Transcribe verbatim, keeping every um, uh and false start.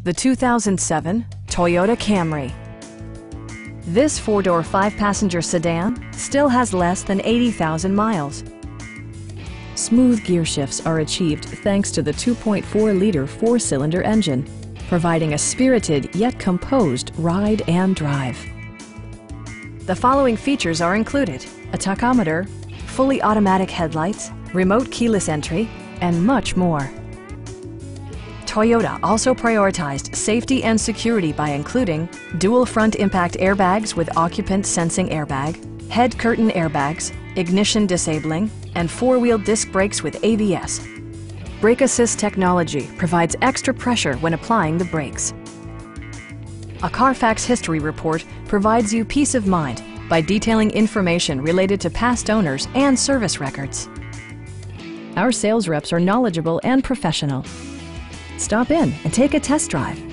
the two thousand seven Toyota Camry. This four-door, five-passenger sedan still has less than eighty thousand miles. Smooth gear shifts are achieved thanks to the two point four liter four-cylinder engine, providing a spirited yet composed ride and drive. The following features are included: a tachometer, fully automatic headlights, remote keyless entry, and much more. Toyota also prioritized safety and security by including dual front impact airbags with occupant sensing airbag, head curtain airbags, ignition disabling, and four-wheel disc brakes with A B S. Brake Assist technology provides extra pressure when applying the brakes. A Carfax history report provides you peace of mind by detailing information related to past owners and service records. Our sales reps are knowledgeable and professional. Stop in and take a test drive.